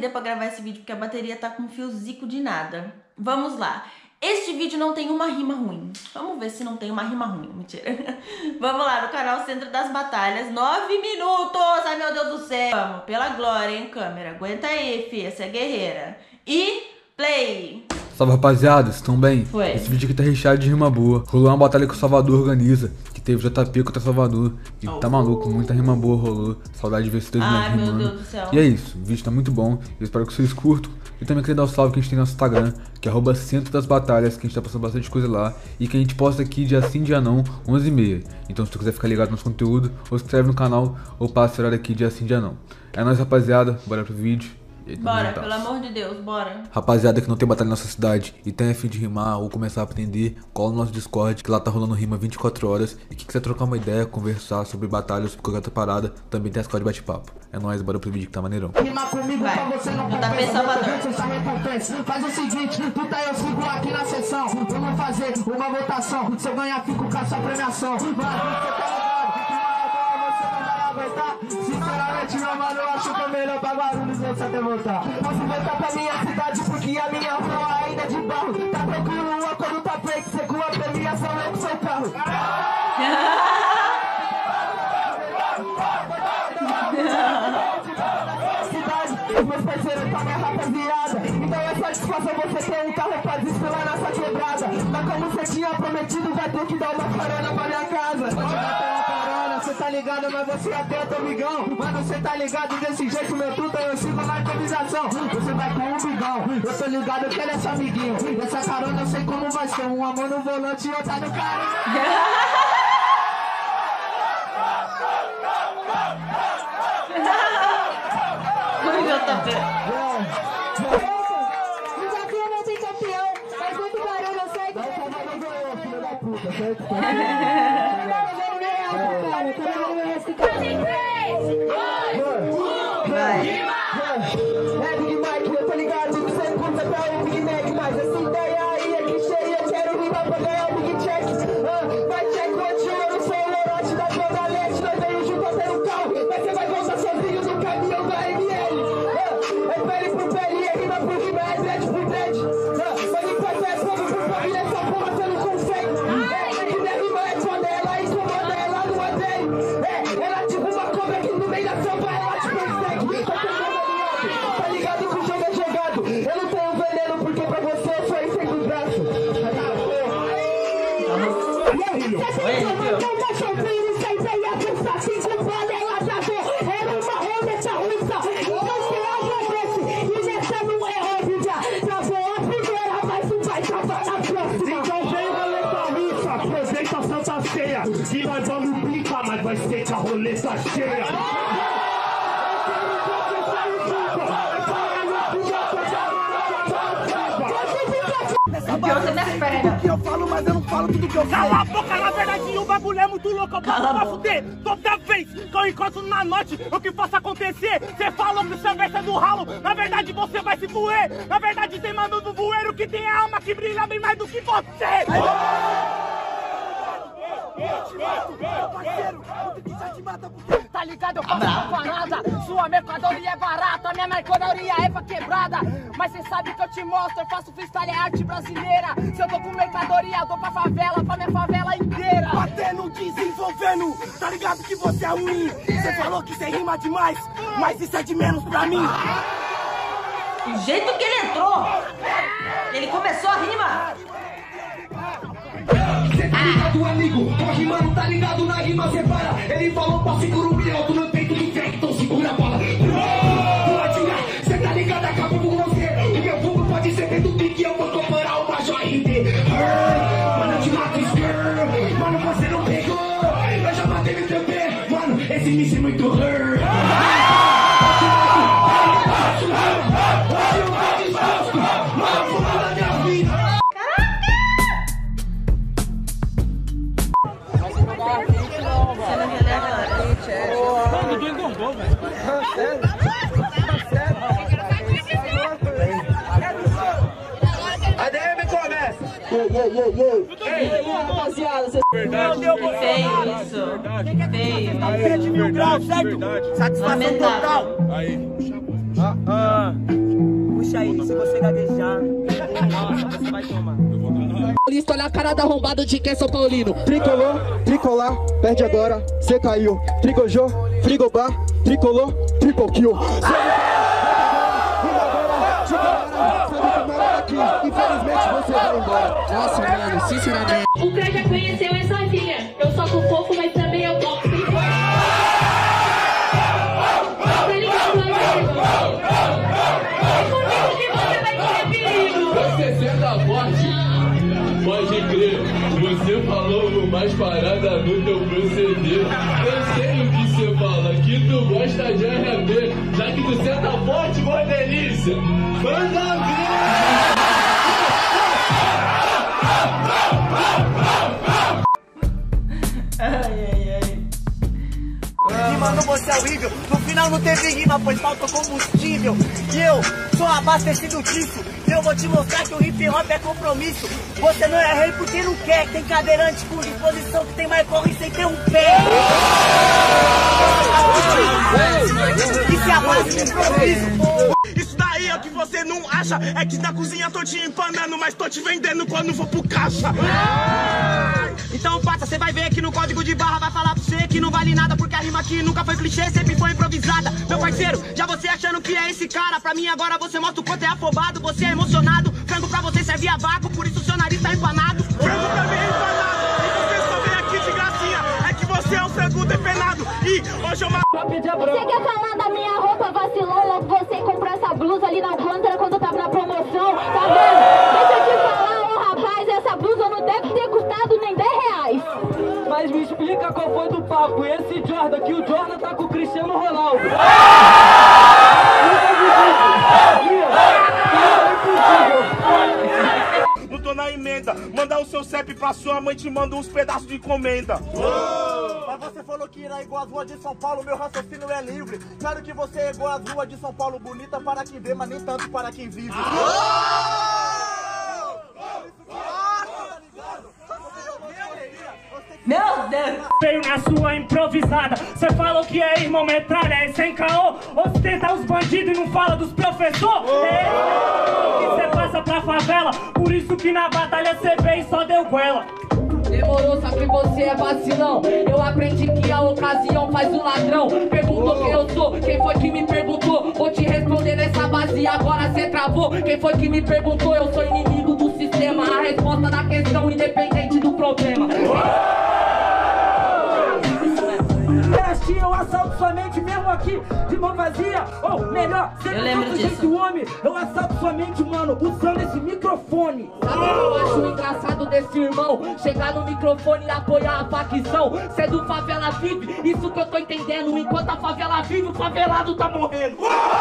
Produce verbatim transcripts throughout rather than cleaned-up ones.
dê pra gravar esse vídeo, porque a bateria tá com um fiozico de nada. Vamos lá. Este vídeo não tem uma rima ruim. Vamos ver se não tem uma rima ruim. Mentira. Vamos lá, no canal Centro das Batalhas. Nove minutos! Ai, meu Deus do céu. Vamos, pela glória, hein, câmera. Aguenta aí, fi. Essa é guerreira. E play! Salve, rapaziada, vocês estão bem? Foi. Esse vídeo aqui tá recheado de rima boa. Rolou uma batalha que o Salvador organiza, que teve J P contra Salvador. E oh. tá maluco, muita rima boa rolou. Saudade de ver esses dois Ai, rimando. meu Deus do céu. E é isso, o vídeo tá muito bom. Eu espero que vocês curtam. E também queria dar o um salve que a gente tem no nosso Instagram, que é arroba Centro das Batalhas, que a gente tá postando bastante coisa lá. E que a gente posta aqui dia sim, dia não, onze e meia. Então se tu quiser ficar ligado no nosso conteúdo, ou se inscreve no canal, ou passa esse horário aqui dia sim, dia não. É nóis, rapaziada, bora pro vídeo. Bora, pelo amor de Deus, bora. Rapaziada que não tem batalha na nossa cidade e tem a fim de rimar ou começar a aprender, cola no nosso Discord, que lá tá rolando rima vinte e quatro horas. E que quiser trocar uma ideia, conversar sobre batalhas, sobre qualquer outra parada, também tem a escola de bate-papo. É nóis, bora pro vídeo que tá maneirão. Rima comigo Vai. pra você não Eu tá pensando Salvador. Faz o seguinte, tu tá eu sigo aqui na sessão. Vamos fazer uma votação. Se eu ganhar, fico com a sua premiação. Mas você tá sinceramente, meu mano, eu acho que é melhor pra Guarulhos você até voltar. Posso voltar pra minha cidade porque a minha rua ainda é de barro. Tá tranquilo, quando tá preto, secou a premiação, eu com seu carro. Cidade, meus parceiros tá minha rapaziada. Então é satisfação você ter um carro pra desfilar nessa quebrada. Mas como você tinha prometido, vai ter que dar uma carona pra minha casa. Cê tá ligado, mas você é atento, amigão. Mano, cê tá ligado desse jeito, meu truta, eu sigo na improvisação. Você vai com um bigão, eu tô ligado que ele é seu amiguinho. Essa carona eu sei como vai ser, um amor no volante e outra no carro. Oi, meu J P. Desafio não tem campeão, mas muito barulho eu sei que Vai Salvador ganhou, filho da puta, certo? É Big Mike, eu tô ligado que você curta até o Big Mac. Mas essa ideia aí é que cheia, eu quero rimar pra ganhar o Big Check. Ah, vai check, continua, eu não sou o Lorote da Zona Leste. Nós veio junto até no carro, mas você vai voltar sozinho no caminhão da M L. Ah, é pele por pele, é rima por rima, é dread por dread. Ah, mas enquanto é fogo por família, essa porra você não consegue. É, que minha rima é foda, ela incomoda, ela não adere. É, ela tipo uma cobra que no meio da selva ela te persegue. Tá ligado que o jogo é jogado. Eu não tenho veneno porque pra você eu sou esse do braço. Oi, Fio. Então vem roleta russa, aproveita a Santa Ceia. E nós vamos brincar, mas vai ser com a roleta cheia. Enfiou você nas pernas. Que eu falo, mas eu não falo tudo que eu falo. Cala a boca, na verdade o bagulho é muito louco. Eu Cala a posso pra boca. fuder. Toda vez que eu encontro na noite, o que possa acontecer? Você falou que você vai ser do ralo. Na verdade você vai se voer. Na verdade tem mano do voeiro que tem a alma que brilha bem mais do que você. Tá ligado? Eu faço uma parada. Sua mercadoria é barata, minha mercadoria é pra quebrada. Mas cê sabe que eu te mostro, eu faço freestyle, é arte brasileira. Se eu tô com mercadoria, eu dou pra favela, pra minha favela inteira. Batendo, desenvolvendo, tá ligado que você é ruim. Cê falou que cê rima demais, mas isso é de menos pra mim. O jeito que ele entrou, ele começou a rima. Cê tá ligado, amigo? Tô rimando, tá ligado na rima, cê para. Ele falou pra segura o miolo no peito do vento, então segura a bola. Cê tá ligado, acabou com você. O meu fogo pode ser dentro do pique, eu vou comparar o Major R D. Mano, eu te mato, girl. Mano, você não pegou. Eu já matei no teu pé. Mano, esse míssil é muito hurt. Ninguém engordou, velho. A D M começa. rapaziada, vocês... Verdade, Feio isso. Feio. sete mil graus, certo? Satisfação total. Aí. Ah, puxa aí, se você gaguejar, nossa, você vai tomar. Olha a cara da arrombado de quem é São Paulino. Tricolor, tricolar, perde agora, cê caiu. Tricojô, frigobar, tricolor, triple kill. Infelizmente você vai embora. Nossa, mano, sinceramente. O cara já conheceu essa filha. Eu sou com fofo, mas também eu toco. Tá ligado, amigo? É comigo que você vai correr perigo. Você senta forte, pode crer. Você falou mais parada no teu proceder. Eu sei o que você fala, que tu gosta de R B. Já que tu senta forte, boa delícia. Manda ver! Ai, ai, ai. E mano, você é horrível. No final não teve rima, pois falta combustível. E eu sou abastecido disso. E eu vou te mostrar que o hip hop é compromisso. Você não é rei porque não quer. Tem cadeirante com disposição que tem mais corre sem ter um pé. Isso é a base do improviso. Isso daí é o que você não acha. É que na cozinha tô te empanando, mas tô te vendendo quando vou pro caixa. Então passa, você vai ver que no código de barra vai falar pra você que não vale nada, porque a rima aqui nunca foi clichê, sempre foi improvisada. Meu parceiro, já você achando que é esse cara, pra mim agora você mostra o quanto é afobado. Você é emocionado, frango pra você serve a vácuo, por isso seu nariz tá empanado. Frango pra mim é empanado, e você só vem aqui de gracinha. É que você é um frango depenado, e hoje eu ma... Você quer falar da minha roupa? Vacilou logo você comprou essa blusa ali na Alcântara quando tava na promoção, tá vendo? Deixa eu te falar, ô rapaz, essa blusa não deve ter custado nem dez reais. Mas me explica qual foi do papo. Esse Jordan aqui, o Jordan tá com o Cristiano Ronaldo. Não tô na emenda. Mandar o seu C E P pra sua mãe, te manda uns pedaços de encomenda. Mas você falou que irá igual as ruas de São Paulo, meu raciocínio é livre. Claro que você é igual as ruas de São Paulo, bonita para quem vê, mas nem tanto para quem vive. Meu Deus! Veio na sua improvisada. Cê falou que é irmão metralha, é sem caô. Ostenta os bandidos e não fala dos professores. É que cê passa pra favela. Por isso que na batalha cê veio e só deu goela. Demorou, só que você é vacilão. Eu aprendi que a ocasião faz o ladrão. Perguntou quem eu sou, quem foi que me perguntou? Vou te responder nessa base, agora cê travou. Quem foi que me perguntou? Eu sou inimigo do sistema. A resposta da questão, independente do problema. Eu assalto sua mente mesmo aqui de mão vazia. Ou melhor, eu lembro disso. Jeito homem, eu assalto sua mente, mano, usando esse microfone. Sabe o que eu acho engraçado desse irmão? Chegar no microfone e apoiar a facção. Cê do favela vive, isso que eu tô entendendo. Enquanto a favela vive, o favelado tá morrendo.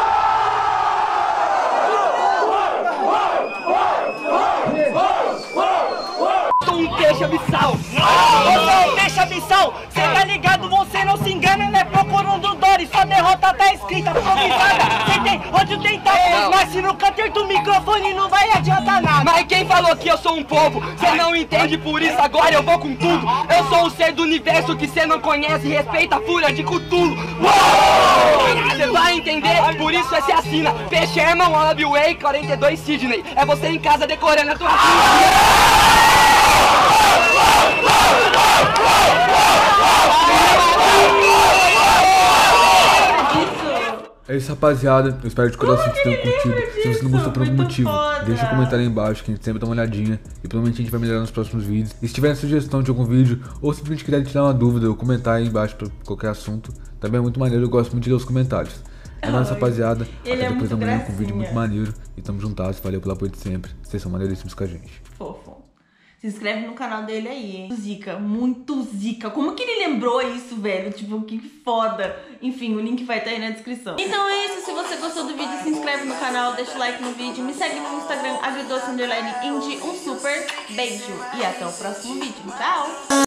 Um peixe abissal. Você é um peixe abissal. Cê tá ligado, você não se engana, né? Procurando um Dory, sua derrota tá escrita, improvisada. Cê tem ódio tentáculos, mas se no canter do microfone não vai adiantar nada. Mas quem falou que eu sou um povo? Cê não entende, por isso agora eu vou com tudo. Eu sou o ser do universo que cê não conhece, respeita a fúria de Cthulhu. Cê vai entender, por isso é se assina. P. Sherman, Wannabe Way, quarenta e dois Sidney. É você em casa decorando a tua É isso, rapaziada. Eu espero de coração que vocês tenham curtido. Se você não gostou por algum motivo, foda. deixa um comentário aí embaixo que a gente sempre dá uma olhadinha. E provavelmente a gente vai melhorar nos próximos vídeos. E se tiver sugestão de algum vídeo, ou simplesmente quiser tirar uma dúvida, ou comentar aí embaixo pra qualquer assunto, também é muito maneiro. Eu gosto muito de ler os comentários. É nóis, rapaziada. Ele Até é depois da muito manhã com um vídeo muito gracinha. maneiro. E tamo juntas. Valeu pelo apoio de sempre. Vocês são maneiríssimos com a gente. Fofo. Se inscreve no canal dele aí, hein? Zica, muito zica. Como que ele lembrou isso, velho? Tipo, que foda. Enfim, o link vai estar aí na descrição. Então é isso. Se você gostou do vídeo, se inscreve no canal, deixa o like no vídeo. Me segue no Instagram, agridoce underline indie. Um super beijo. E até o próximo vídeo. Tchau!